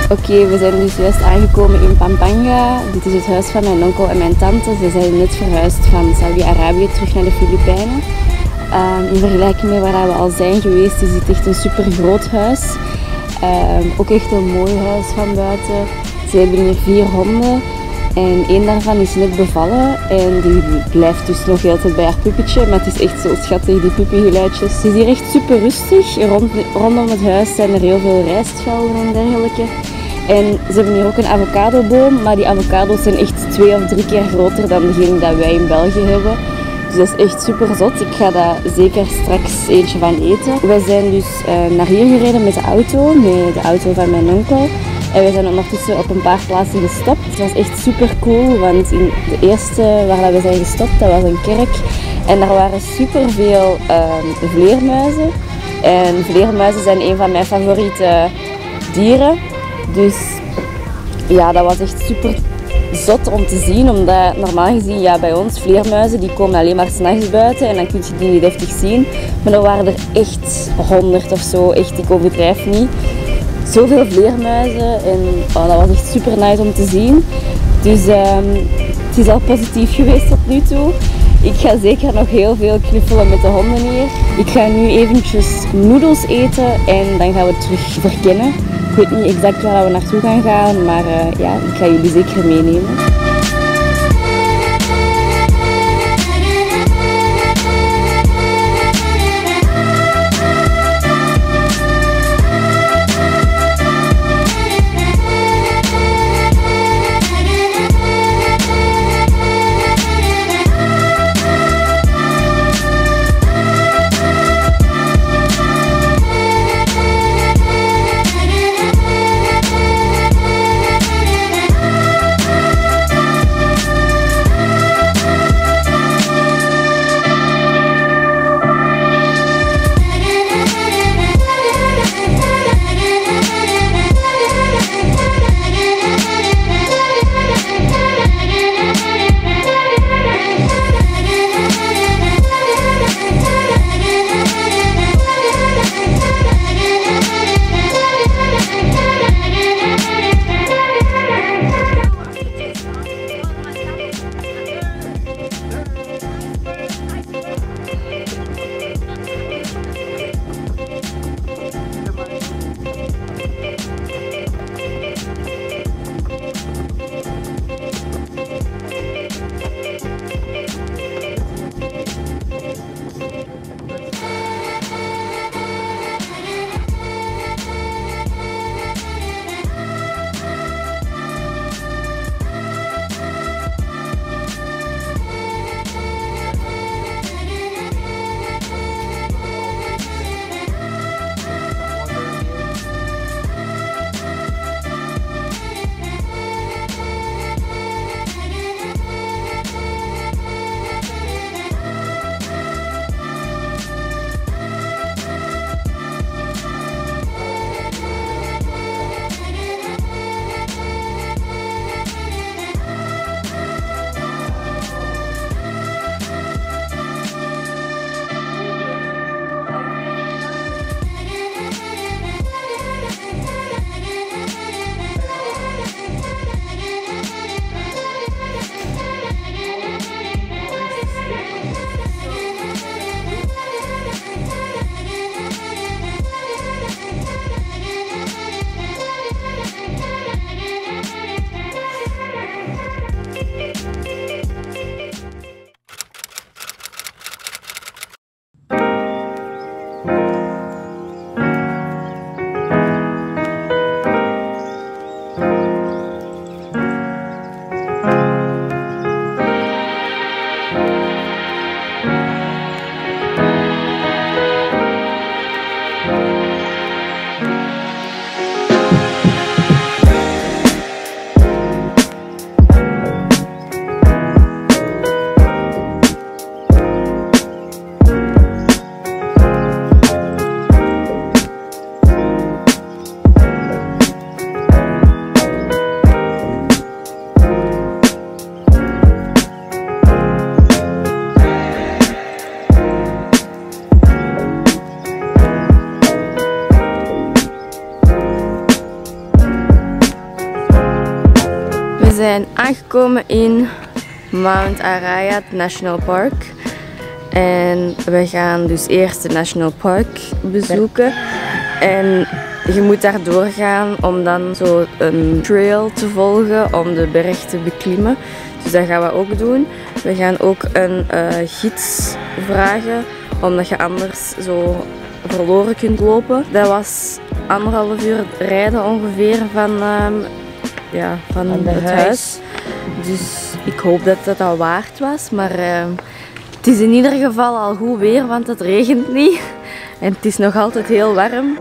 Oké, we zijn dus juist aangekomen in Pampanga. Dit is het huis van mijn onkel en mijn tante. Ze zijn net verhuisd van Saudi-Arabië terug naar de Filipijnen. In vergelijking met waar we al zijn geweest, is dit echt een super groot huis. Ook echt een mooi huis van buiten. Ze hebben hier 4 honden. En één daarvan is net bevallen en die blijft dus nog heel tijd bij haar puppetje. Maar het is echt zo schattig, die puppygeluidjes. Het is hier echt super rustig. Rondom het huis zijn er heel veel rijstvelden en dergelijke. En ze hebben hier ook een avocadoboom, maar die avocado's zijn echt 2 of 3 keer groter dan degene dat wij in België hebben. Dus dat is echt super zot. Ik ga daar zeker straks eentje van eten. We zijn dus naar hier gereden met de auto van mijn onkel. En we zijn ondertussen op een paar plaatsen gestopt. Het was echt super cool, want in de eerste waar we zijn gestopt, dat was een kerk. En daar waren super veel vleermuizen. En vleermuizen zijn een van mijn favoriete dieren. Dus ja, dat was echt super zot om te zien, omdat normaal gezien, ja, bij ons vleermuizen die komen alleen maar 's nachts buiten en dan kun je die niet deftig zien. Maar er waren er echt 100 of zo, echt, ik overdrijf niet. Zoveel vleermuizen en dat was echt super nice om te zien. Dus het is al positief geweest tot nu toe. Ik ga zeker nog heel veel knuffelen met de honden hier. Ik ga nu eventjes noedels eten en dan gaan we terug verkennen. Ik weet niet exact waar we naartoe gaan, maar ja, ik ga jullie zeker meenemen. zijn aangekomen in Mount Araya National Park. En we gaan dus eerst de National Park bezoeken. En je moet daar doorgaan om dan zo een trail te volgen om de berg te beklimmen. Dus dat gaan we ook doen. We gaan ook een gids vragen, omdat je anders zo verloren kunt lopen. Dat was 1,5 uur rijden ongeveer van het huis. Dus ik hoop dat het al waard was. Maar het is in ieder geval al goed weer, want het regent niet. En het is nog altijd heel warm.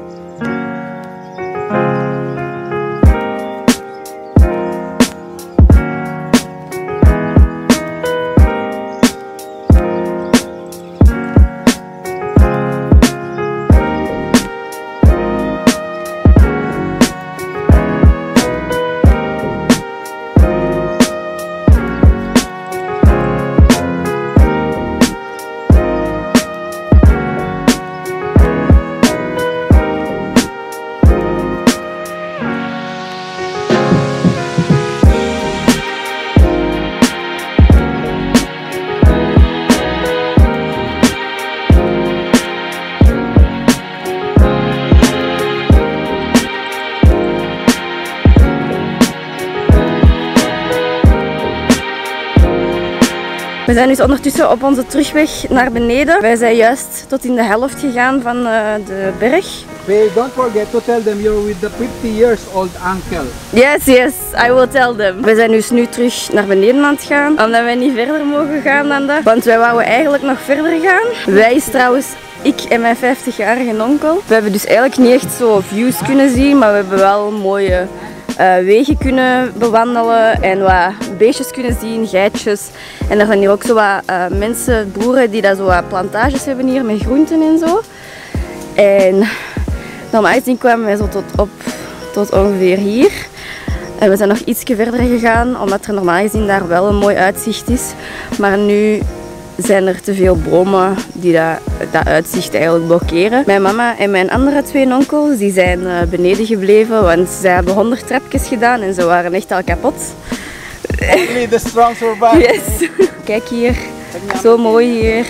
We zijn dus ondertussen op onze terugweg naar beneden. Wij zijn juist tot in de helft gegaan van de berg. Hey, don't forget to tell them you're with the 50 years old uncle. Yes, I will tell them. We zijn dus nu terug naar beneden aan het gaan, omdat wij niet verder mogen gaan dan dat. Want wij wouden eigenlijk nog verder gaan. Wij is trouwens ik en mijn 50-jarige onkel. We hebben dus eigenlijk niet echt zo views kunnen zien, maar we hebben wel mooie wegen kunnen bewandelen en wat beestjes kunnen zien, geitjes. En er zijn hier ook zo wat mensen, boeren die daar zo wat plantages hebben hier met groenten en zo. En normaal gezien kwamen wij zo tot ongeveer hier. En we zijn nog ietsje verder gegaan, omdat er normaal gezien daar wel een mooi uitzicht is. Maar nu zijn er te veel bomen die dat uitzicht eigenlijk blokkeren. Mijn mama en mijn andere 2 onkels die zijn beneden gebleven, want ze hebben 100 trapjes gedaan en ze waren echt al kapot. Only the strong survive. Yes. Kijk hier, zo mooi hier.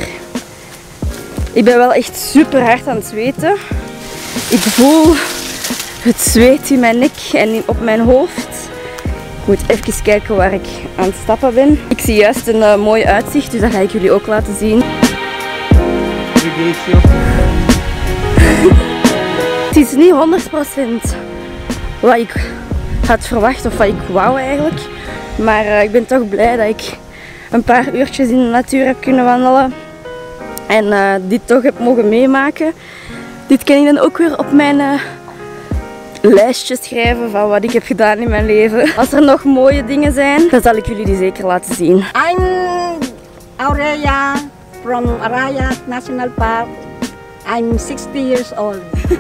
Ik ben wel echt super hard aan het zweten. Ik voel het zweet in mijn nek en op mijn hoofd. Ik moet even kijken waar ik aan het stappen ben. Ik zie juist een mooi uitzicht, dus dat ga ik jullie ook laten zien. Het is niet 100% wat ik had verwacht of wat ik wou eigenlijk. Maar ik ben toch blij dat ik een paar uurtjes in de natuur heb kunnen wandelen. En dit toch heb mogen meemaken. Dit kan ik dan ook weer op mijn lijstje schrijven van wat ik heb gedaan in mijn leven. Als er nog mooie dingen zijn, dan zal ik jullie die zeker laten zien. I'm Aurelia from Araya National Park. I'm 60 years old.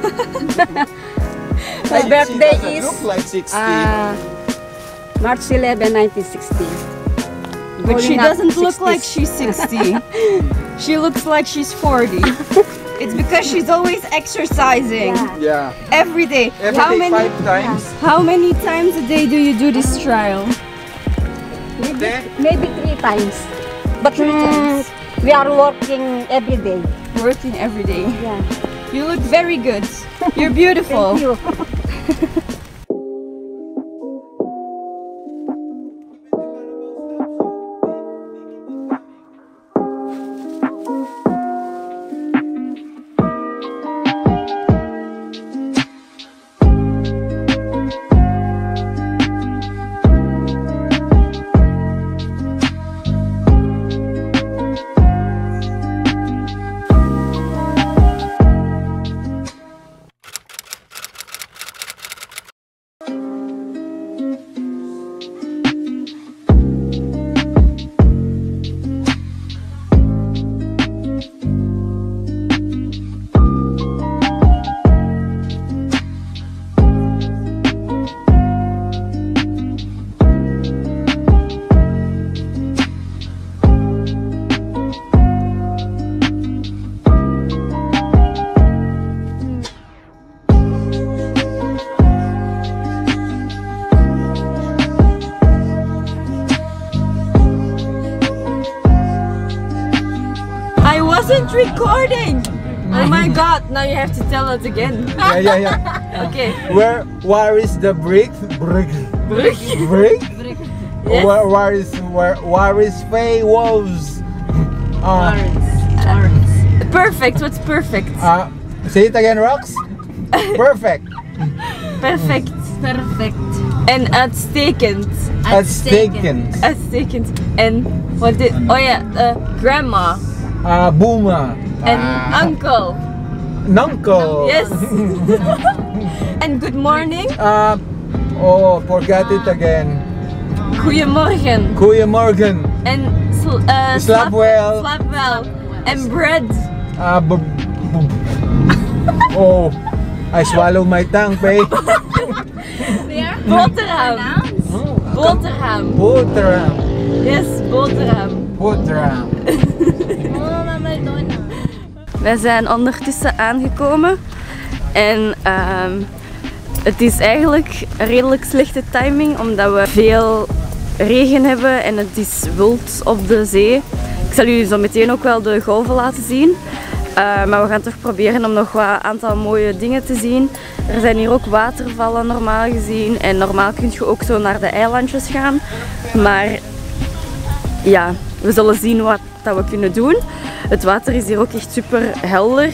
My birthday is look like 60. March 11, 1960. But she Going up doesn't look 60s. like she's 60. She looks like she's 40. It's because she's always exercising. Yeah. Yeah. Every day. Every day 5 times. How many times a day do you do this trial? Maybe 3 times. But 3 times. we are working every day. Working every day. Yeah. You look very good. You're beautiful. Thank you. recording! Oh my god, now you have to tell it again. Yeah. Okay. Where is the brick? Brick? Yes. Where is Faye Wolves? Perfect, what's perfect? Say it again, Rox. Perfect. Perfect. En uitstekend. Uitstekend. Uitstekend. En wat dit? Oh ja, grandma. Booma. En uncle. Nuncle. Yes. En good morning. Forgot it again. Goedemorgen. Goedemorgen. En Slaap wel. Slaap wel. En bread. I swallowed my tongue, Faye. Boterham. Boterham. Boterham. Yes, boterham. Boterham. Wij zijn ondertussen aangekomen en het is eigenlijk een redelijk slechte timing omdat we veel regen hebben en het is wild op de zee. Ik zal jullie zo meteen ook wel de golven laten zien. Maar we gaan toch proberen om nog wat aantal mooie dingen te zien. Er zijn hier ook watervallen normaal gezien en normaal kun je ook zo naar de eilandjes gaan. Maar ja, we zullen zien wat dat we kunnen doen. Het water is hier ook echt super helder.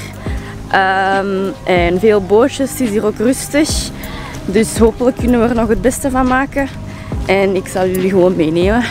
En veel bootjes, het is hier ook rustig. Dus hopelijk kunnen we er nog het beste van maken. En ik zal jullie gewoon meenemen.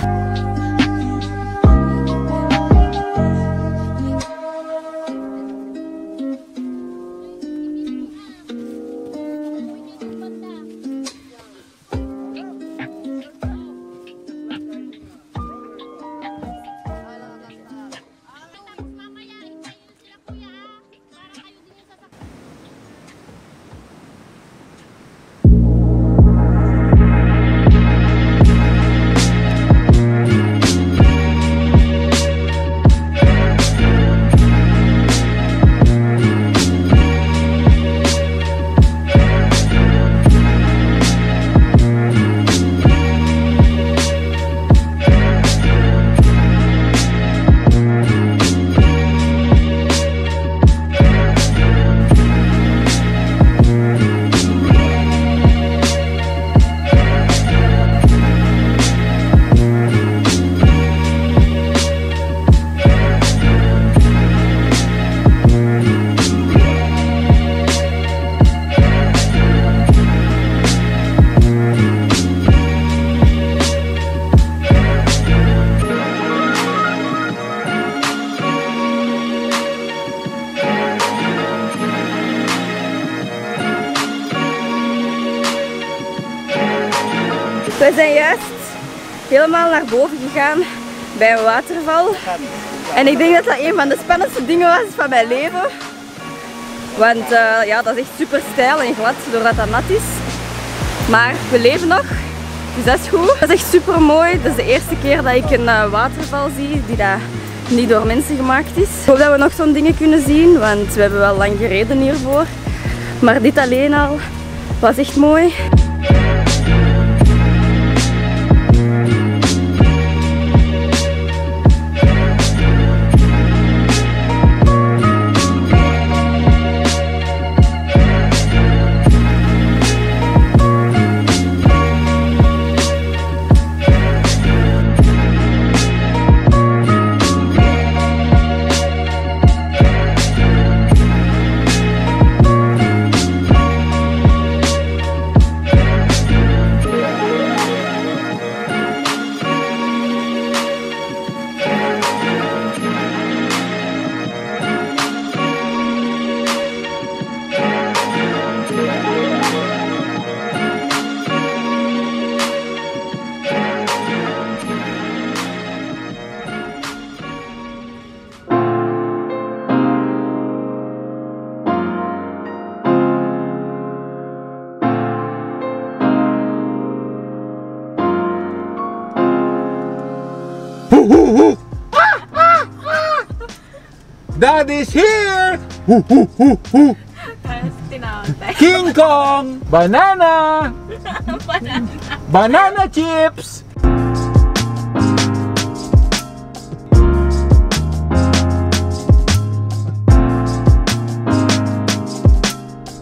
We zijn juist helemaal naar boven gegaan bij een waterval. En ik denk dat dat een van de spannendste dingen was van mijn leven. Want ja, dat is echt super steil en glad doordat dat nat is. Maar we leven nog, dus dat is goed. Dat is echt super mooi. Dat is de eerste keer dat ik een waterval zie die dat niet door mensen gemaakt is. Ik hoop dat we nog zo'n dingen kunnen zien, want we hebben wel lang gereden hiervoor. Maar dit alleen al was echt mooi. Dad is here! King Kong! Banana! Banana chips!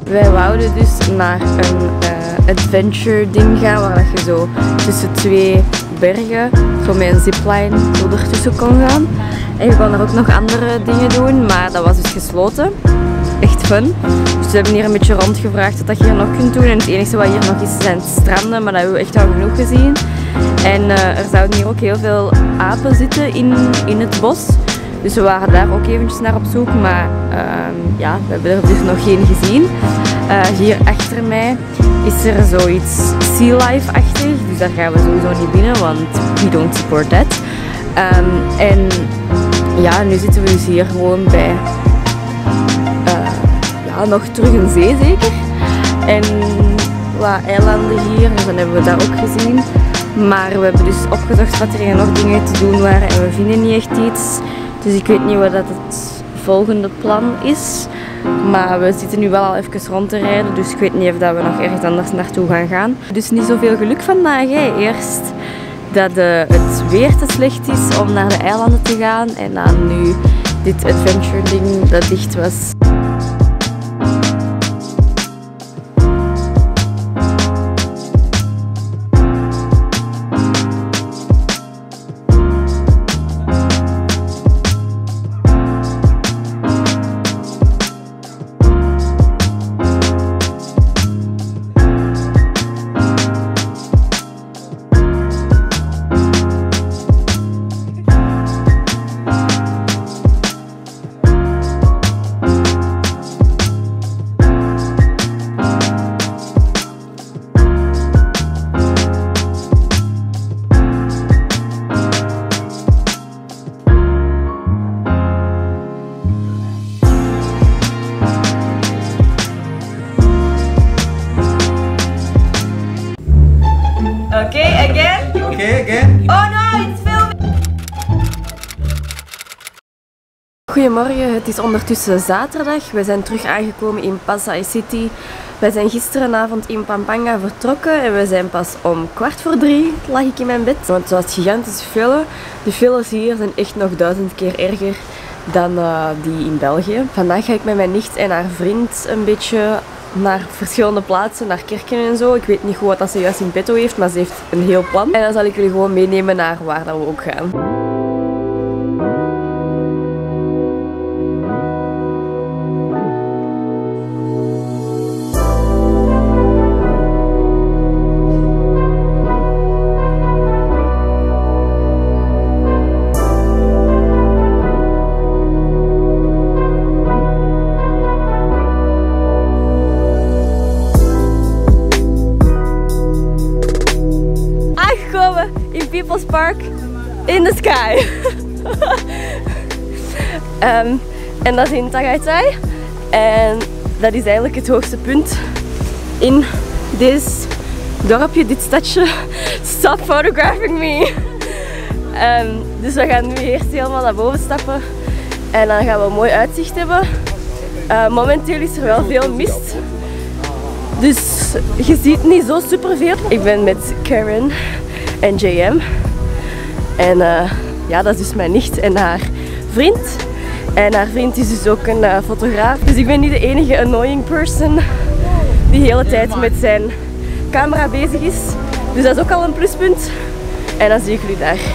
Wij wouden dus naar een adventure ding gaan waar je zo tussen twee bergen zo met een zipline zo ertussen kon gaan. En je kon er ook nog andere dingen doen, maar dat was dus gesloten. Echt fun. Dus we hebben hier een beetje rondgevraagd wat je hier nog kunt doen. En het enige wat hier nog is zijn stranden, maar dat hebben we echt al genoeg gezien. En er zouden hier ook heel veel apen zitten in het bos. Dus we waren daar ook eventjes naar op zoek, maar ja, we hebben er dus nog geen gezien. Hier achter mij is er zoiets sea life-achtig, dus daar gaan we sowieso niet binnen, want we don't support that. En ja, nu zitten we dus hier gewoon bij ja, nog terug een zee zeker. En wat eilanden hier, dus dan hebben we dat ook gezien. Maar we hebben dus opgezocht wat er hier nog dingen te doen waren en we vinden niet echt iets. Dus ik weet niet wat dat het volgende plan is. Maar we zitten nu wel al even rond te rijden, dus ik weet niet of dat we nog ergens anders naartoe gaan gaan. Dus niet zoveel geluk vandaag. Hè. Eerst dat het weer te slecht is om naar de eilanden te gaan en dan nu dit adventure ding dat dicht was. Okay, again? Okay, again. Oh no, it's filming! Goedemorgen, het is ondertussen zaterdag. We zijn terug aangekomen in Pasay City. Wij zijn gisterenavond in Pampanga vertrokken en we zijn pas om 2:15 lag ik in mijn bed. Want het was gigantische file. De files hier zijn echt nog 1000 keer erger dan die in België. Vandaag ga ik met mijn nicht en haar vriend een beetje naar verschillende plaatsen, naar kerken en zo. Ik weet niet goed wat ze juist in petto heeft, maar ze heeft een heel plan. En dan zal ik jullie gewoon meenemen naar waar dat we ook gaan. In People's Park in the sky. En dat is in Tagaytay. En dat is eigenlijk het hoogste punt in dit dorpje, dit stadje. Stop photographing me. Dus we gaan nu eerst helemaal naar boven stappen. En dan gaan we een mooi uitzicht hebben. Momenteel is er wel veel mist. Dus je ziet niet zo superveel. Ik ben met Karen en JM. En ja, dat is dus mijn nicht en haar vriend. En haar vriend is dus ook een fotograaf. Dus ik ben niet de enige annoying person die de hele tijd met zijn camera bezig is. Dus dat is ook al een pluspunt. En dan zie ik jullie daar.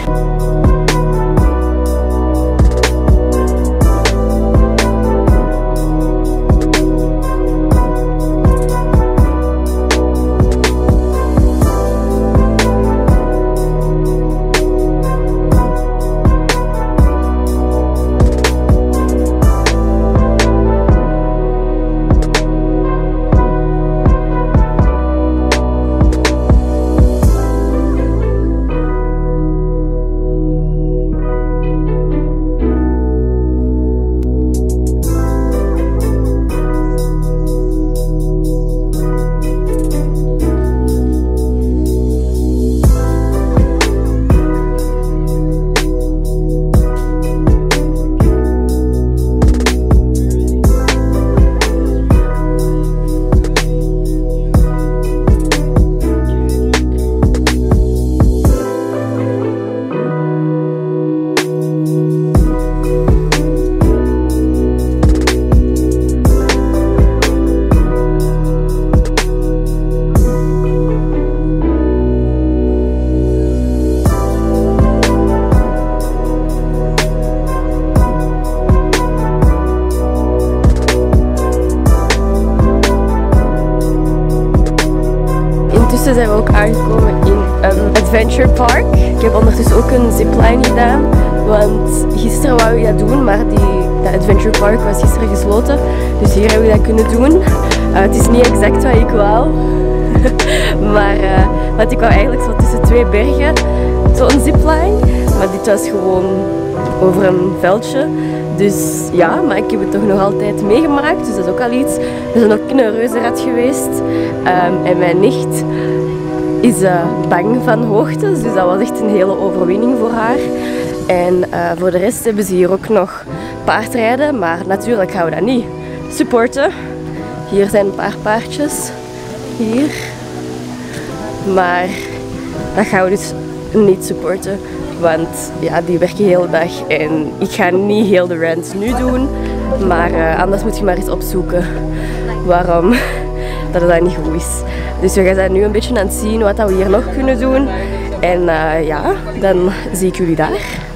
Ondertussen zijn we ook aangekomen in een adventure park. Ik heb ondertussen ook een zipline gedaan, want gisteren wou ik dat doen, maar dat adventure park was gisteren gesloten. Dus hier hebben we dat kunnen doen. Het is niet exact wat ik wou, maar want ik wou eigenlijk zo tussen twee bergen zo'n zipline, maar dit was gewoon over een veldje. Dus ja, maar ik heb het toch nog altijd meegemaakt, dus dat is ook al iets. We zijn ook in een reuzenrad geweest en mijn nicht is bang van hoogtes, dus dat was echt een hele overwinning voor haar. En voor de rest hebben ze hier ook nog paardrijden, maar natuurlijk gaan we dat niet supporten. Hier zijn een paar paardjes, hier. Maar dat gaan we dus niet supporten, want ja, die werken de hele dag en ik ga niet heel de rant nu doen, maar anders moet je maar eens opzoeken waarom dat niet goed is. Dus we gaan nu een beetje aan het zien wat we hier nog kunnen doen en ja, dan zie ik jullie daar.